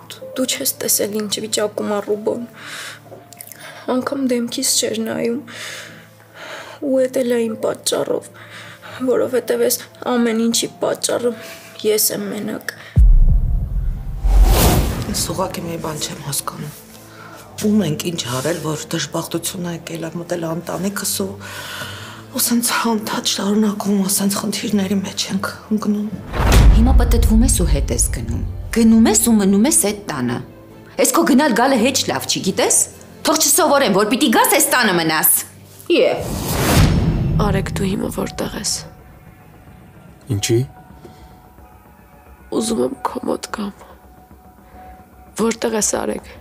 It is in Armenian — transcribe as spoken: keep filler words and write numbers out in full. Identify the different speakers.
Speaker 1: Դու չես տեսել ինչ վիճակում ա Ռուբոն։ Անգամ դեմքիս չէր նայում։ Ու էտել է իմ պատճառով, որովհետև ես ամեն ինչի պատճառը ես եմ մենակ։
Speaker 2: Ես ուղղակի մի բան չեմ հասկանում։ Ում ենք ինչ արել, որ դժբախտությունը եկել է մտել ընտանիքս ու ու սենց հանդաճ շարունակում, ու սենց խնդիրների մեջ ենք ընկնում։
Speaker 3: Հիմա պատտվում ես ու հետ ես գնում։ Գնում ես ու մնում ես այդ տանը։ Ես քո գնալ գալը հեչ լավ չի, գիտես։ Թող չսովորեմ, որ պիտի գաս այս տանը մնաս։ Է։
Speaker 4: Արեգ, դու հիմա որտեղ ես։
Speaker 5: Ինչի։
Speaker 4: Ուզում եմ քո մոտ գամ։ Որտեղ ես Արեգ։